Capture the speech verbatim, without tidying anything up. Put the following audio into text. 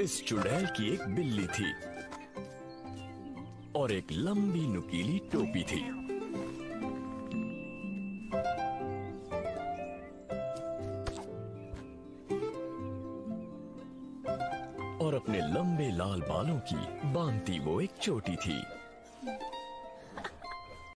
इस चुड़ैल की एक बिल्ली थी और एक लंबी नुकीली टोपी थी। और अपने लंबे लाल बालों की बांधती वो एक चोटी थी।